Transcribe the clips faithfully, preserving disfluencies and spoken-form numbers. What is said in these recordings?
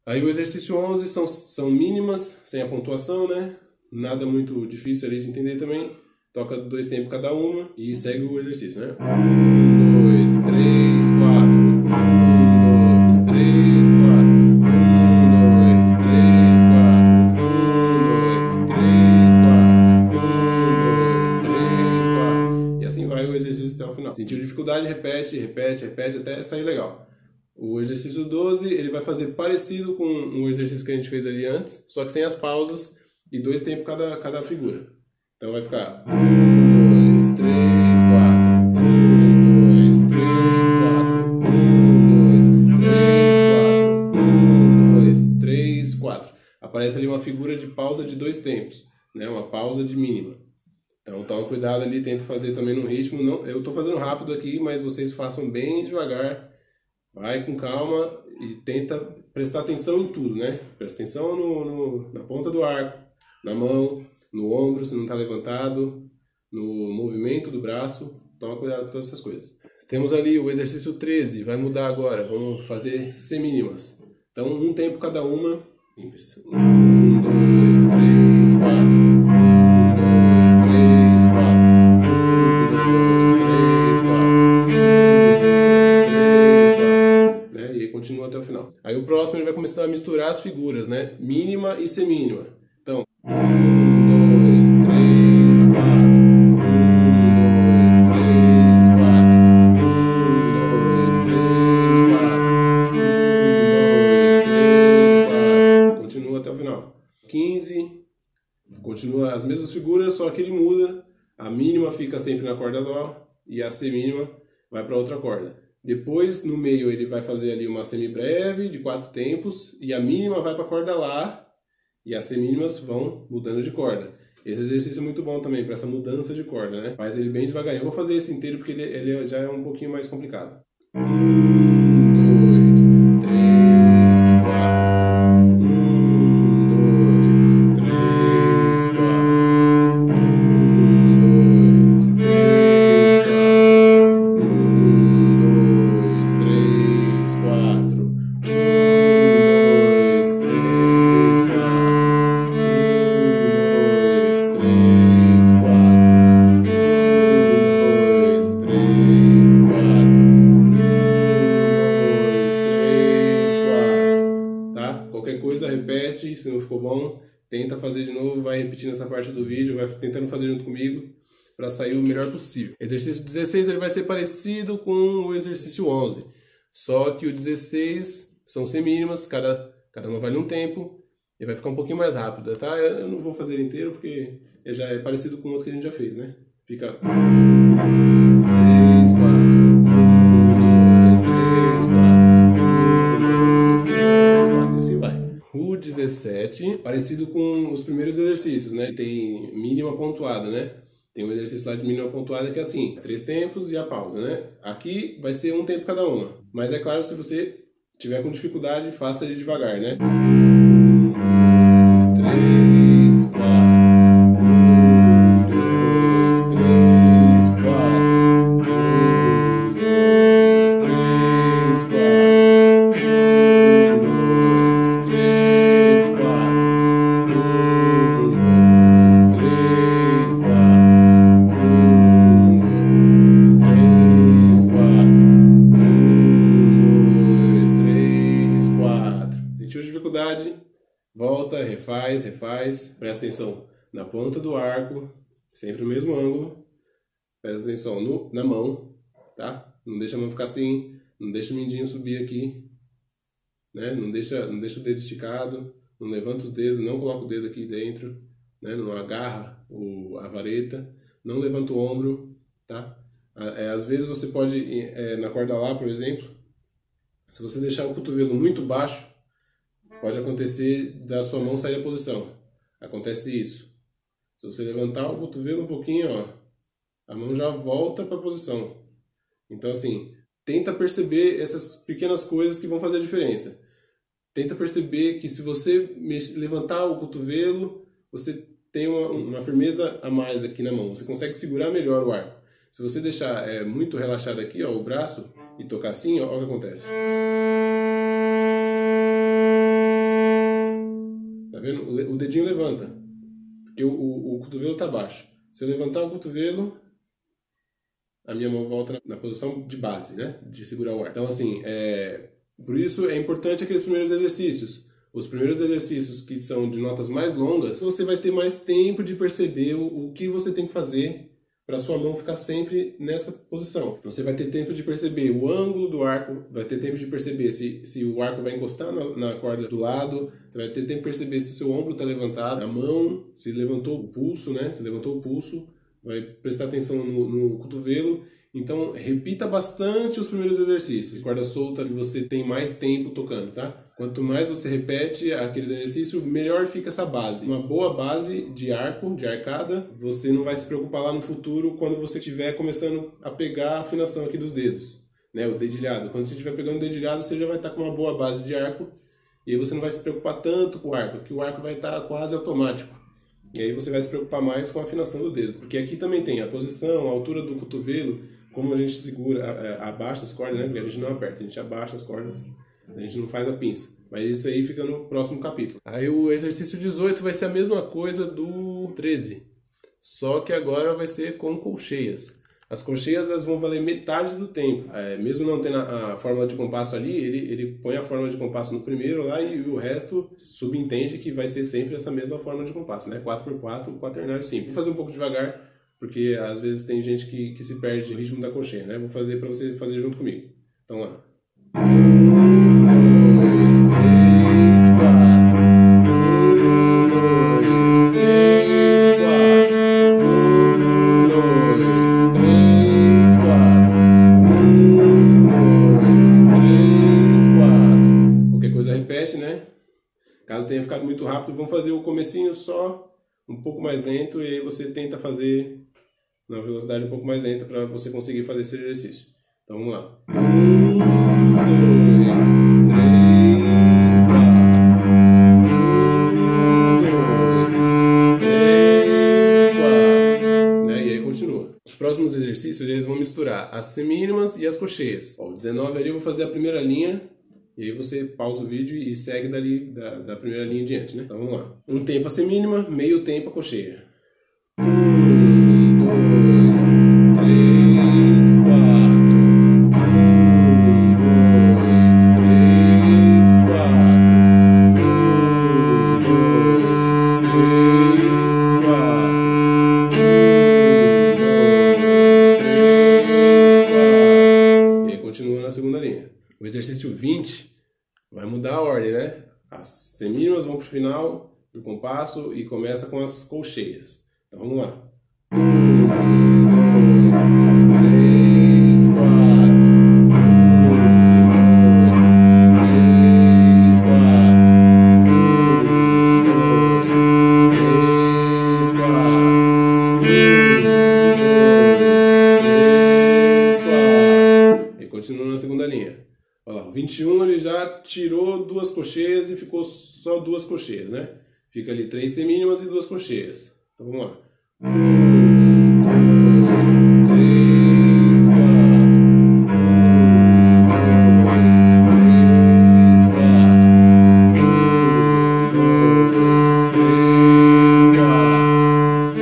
Aí o exercício onze são, são mínimas, sem a pontuação, né? Nada muito difícil ali de entender também. Toca dois tempos cada uma e segue o exercício, né? Um, dois, três, quatro. Um, dois, três, quatro. Um, dois, três, quatro. Um, dois, três, quatro. Um, dois, três, quatro. E assim vai o exercício até o final. Sentiu dificuldade, repete, repete, repete até sair legal. O exercício doze, ele vai fazer parecido com o exercício que a gente fez ali antes, só que sem as pausas e dois tempos cada, cada figura. Então vai ficar um, dois, três, quatro. um, dois, três, quatro. um, dois, três, quatro. um, dois, três, quatro. Aparece ali uma figura de pausa de dois tempos, né? Uma pausa de mínima. Então toma cuidado ali, tenta fazer também no ritmo. Não, eu estou fazendo rápido aqui, mas vocês façam bem devagar. Vai com calma e tenta prestar atenção em tudo, né? Presta atenção no, no, na ponta do arco, na mão, no ombro, se não está levantado, no movimento do braço. Toma cuidado com todas essas coisas. Temos ali o exercício treze, vai mudar agora. Vamos fazer semínimas. Então, um tempo cada uma. Isso. Um, dois, três, quatro. Continua até o final. Aí o próximo ele vai começar a misturar as figuras, né? Mínima e semínima. Então, um, dois, três, quatro. Um, dois, três, quatro. Um, dois, três, quatro. Um, dois, três, quatro. Continua até o final. quinze. Continua as mesmas figuras, só que ele muda. A mínima fica sempre na corda dó e a semínima vai para outra corda. Depois, no meio, ele vai fazer ali uma semibreve de quatro tempos e a mínima vai para a corda lá e as semínimas vão mudando de corda. Esse exercício é muito bom também para essa mudança de corda, né? Faz ele bem devagarinho. Eu vou fazer esse inteiro porque ele, ele já é um pouquinho mais complicado. Um, dois, três, quatro. Um, dois, três, quatro. Um, dois, três, quatro. Um, três, quatro. Um, dois, três, quatro. Um, dois, três, quatro. Um, dois, três, quatro. Um, dois, três, quatro. Tá? Qualquer coisa, repete. Se não ficou bom, tenta fazer de novo. Vai repetindo essa parte do vídeo. Vai tentando fazer junto comigo para sair o melhor possível. Exercício dezesseis ele vai ser parecido com o exercício onze. Só que o dezesseis são semínimas, cada, cada uma vale um tempo e vai ficar um pouquinho mais rápido, tá? Eu não vou fazer ele inteiro porque já é parecido com o outro que a gente já fez, né? Fica três, quatro, dois, três, quatro, três, quatro, e assim vai. O dezessete, parecido com os primeiros exercícios, né? Tem mínima pontuada, né? Tem um exercício lá de mínima pontuada que é assim, três tempos e a pausa, né? Aqui vai ser um tempo cada uma. Mas é claro, se você tiver com dificuldade, faça ele devagar, né? Um, dois, três, quatro. Um, dois, três, quatro. Um, dois, três, quatro. Um, dois, três, quatro. Um, dois, três, quatro. Volta, refaz, refaz, presta atenção na ponta do arco, sempre o mesmo ângulo, presta atenção no, na mão, tá? Não deixa a mão ficar assim, não deixa o mindinho subir aqui, né? Não deixa, não deixa o dedo esticado, não levanta os dedos, não coloca o dedo aqui dentro, né? Não agarra o, a vareta, não levanta o ombro, tá? É, às vezes você pode, é, na corda lá, por exemplo, se você deixar o cotovelo muito baixo, pode acontecer da sua mão sair da posição. Acontece isso. Se você levantar o cotovelo um pouquinho, ó, a mão já volta para a posição. Então, assim, tenta perceber essas pequenas coisas que vão fazer a diferença. Tenta perceber que se você levantar o cotovelo, você tem uma, uma firmeza a mais aqui na mão. Você consegue segurar melhor o arco. Se você deixar é, muito relaxado aqui, ó, o braço, e tocar assim, ó, olha o que acontece. vendo? O dedinho levanta, porque o, o, o cotovelo tá baixo. Se eu levantar o cotovelo, a minha mão volta na, na posição de base, né? De segurar o ar. Então, assim, é, por isso é importante aqueles primeiros exercícios. Os primeiros exercícios que são de notas mais longas, você vai ter mais tempo de perceber o, o que você tem que fazer para sua mão ficar sempre nessa posição. Então, você vai ter tempo de perceber o ângulo do arco, vai ter tempo de perceber se, se o arco vai encostar na, na corda do lado, você vai ter tempo de perceber se o seu ombro está levantado, a mão, se levantou o pulso, né? Se levantou o pulso, vai prestar atenção no, no cotovelo. Então, repita bastante os primeiros exercícios. Corda solta e você tem mais tempo tocando, tá? Quanto mais você repete aqueles exercícios, melhor fica essa base. Uma boa base de arco, de arcada, você não vai se preocupar lá no futuro quando você estiver começando a pegar a afinação aqui dos dedos, né? O dedilhado. Quando você estiver pegando o dedilhado, você já vai estar com uma boa base de arco e aí você não vai se preocupar tanto com o arco, porque o arco vai estar quase automático. E aí você vai se preocupar mais com a afinação do dedo, porque aqui também tem a posição, a altura do cotovelo, como a gente segura, abaixa as cordas, né? Porque a gente não aperta, a gente abaixa as cordas, a gente não faz a pinça. Mas isso aí fica no próximo capítulo. Aí o exercício dezoito vai ser a mesma coisa do treze, só que agora vai ser com colcheias. As colcheias elas vão valer metade do tempo. É, mesmo não tendo a, a fórmula de compasso ali, ele, ele põe a fórmula de compasso no primeiro lá e, e o resto subentende que vai ser sempre essa mesma fórmula de compasso, né? quatro por quatro, quaternário simples. Vou fazer um pouco devagar, porque às vezes tem gente que, que se perde no ritmo da colcheia, né? Vou fazer para você fazer junto comigo. Então lá. Um, dois, três, quatro. Um, dois, três, quatro. Um, dois, três, quatro. Um, dois, três, quatro. Qualquer coisa repete, né? Caso tenha ficado muito rápido, vamos fazer o comecinho só um pouco mais lento e aí você tenta fazer na velocidade um pouco mais lenta para você conseguir fazer esse exercício. Então vamos lá. Um, dois, três, quatro. Um, dois, três, quatro. Né? E aí continua. Os próximos exercícios eles vão misturar as semínimas e as cocheias. Ó, o dezenove ali eu vou fazer a primeira linha. E aí você pausa o vídeo e segue dali da, da primeira linha em diante, né? Então vamos lá. Um tempo a semínima, meio tempo a cocheia. Um, dois, três, quatro. Um, dois, três, quatro. Um, dois, três, quatro. Um, dois, três, quatro. E aí continua na segunda linha. O exercício vinte vai mudar a ordem, né? As semínimas vão para o final do compasso e começa com as colcheias. Então vamos lá. Um, dois, três, quatro. Um, dois, três, quatro. Um, dois, três, quatro. Um, dois, três, quatro. E continua na segunda linha. Olha lá, o vinte e um ele já tirou duas cocheias e ficou só duas cocheias, né? Fica ali três semínimas e duas cocheias. Então vamos lá. Um, dois, três, quatro. Um, dois, três, quatro. Um, dois, três, quatro.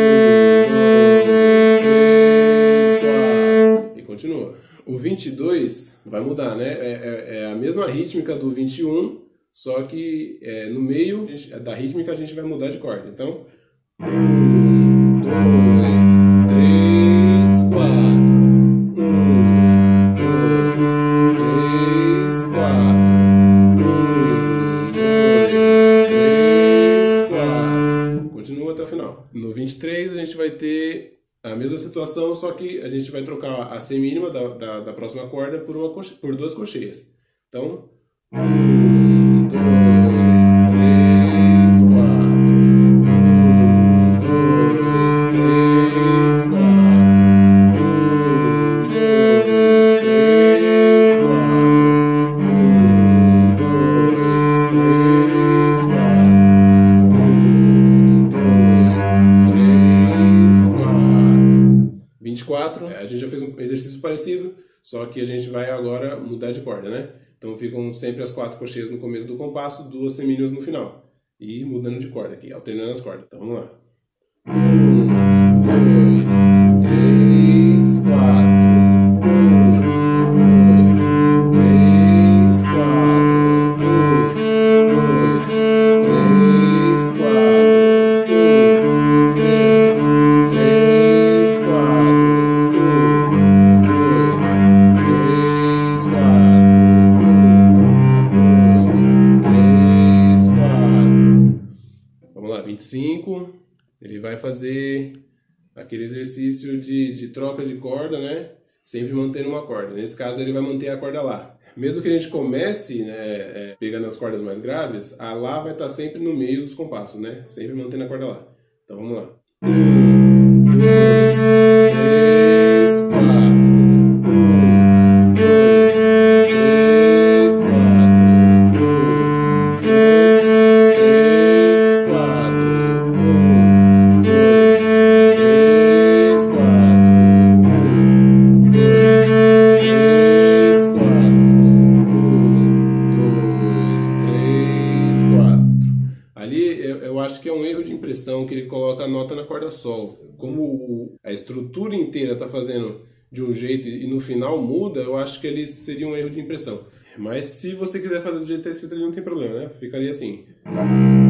Um, dois, três, quatro. E continua. O vinte e dois vai mudar, né? É, é, é a mesma rítmica do vinte e um, só que é, no meio da rítmica a gente vai mudar de corda. Então, um, dois, três, quatro. Um, dois, três, quatro. Um, dois, três, quatro. Continua até o final. No vinte e três a gente vai ter a mesma situação, só que a gente vai trocar a semínima da, da, da próxima corda por, uma coche... por duas cocheias. Então, um, dois, três, quatro. Um, dois, três, quatro. Um, dois, três, quatro. Um, dois, três, quatro. Um, dois, três, quatro. vinte e quatro, a gente já fez um exercício parecido, só que a gente vai agora mudar de corda, né? Então ficam sempre as quatro cocheias no começo do compasso, duas semínimas no final. e mudando de corda aqui, alternando as cordas. Então vamos lá. Um, dois, três, quatro. Um, dois, três, quatro. Um, dois, três, quatro. Um, dois, três, quatro. Um, dois, três, quatro. Vamos lá, vinte e cinco. Ele vai fazer aquele exercício de, de troca de corda, né? Sempre mantendo uma corda. Nesse caso, ele vai manter a corda Lá. Mesmo que a gente comece, né, é, pegando as cordas mais graves, a Lá vai estar sempre no meio dos compassos, né? Sempre mantendo a corda Lá. Então vamos lá. Um, dois, três, quatro. Um, dois, três, quatro. Um, dois, três, quatro. Um, dois, três, quatro. Um, dois, três, quatro. Um, dois, três, quatro. Ali eu, eu acho que é um erro de impressão que ele coloca a nota na corda Sol. Como o, a estrutura inteira está fazendo de um jeito e no final muda, eu acho que ele seria um erro de impressão. Mas se você quiser fazer do jeito que está escrito ali, não tem problema, né? Ficaria assim.